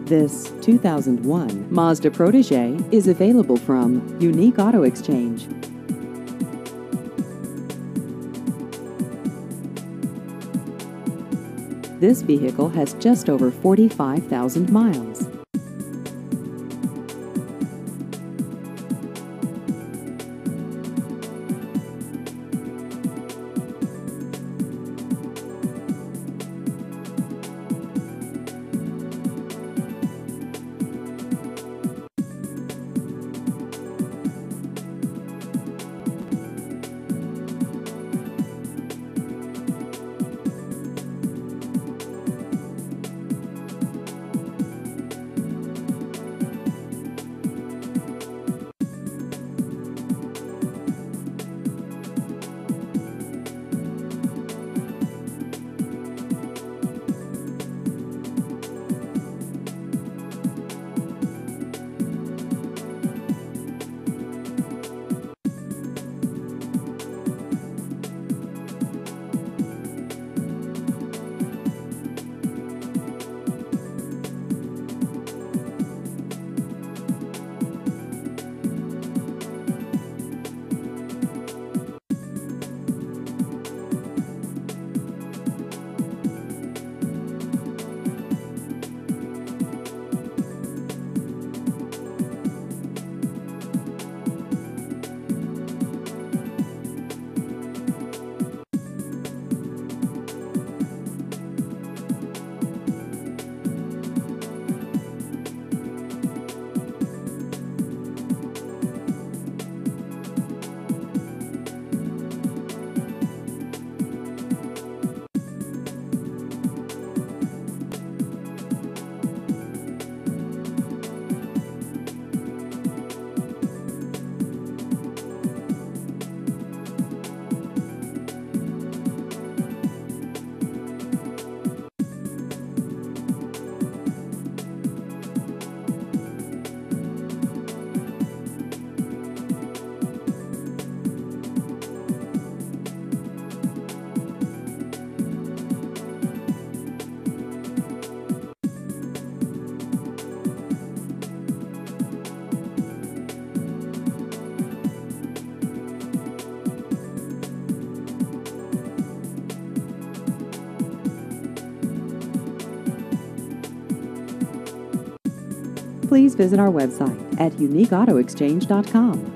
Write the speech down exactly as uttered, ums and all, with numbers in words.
This two thousand one Mazda Protege is available from Unique Auto Exchange. This vehicle has just over forty-five thousand miles. Please visit our website at unique auto exchange dot com.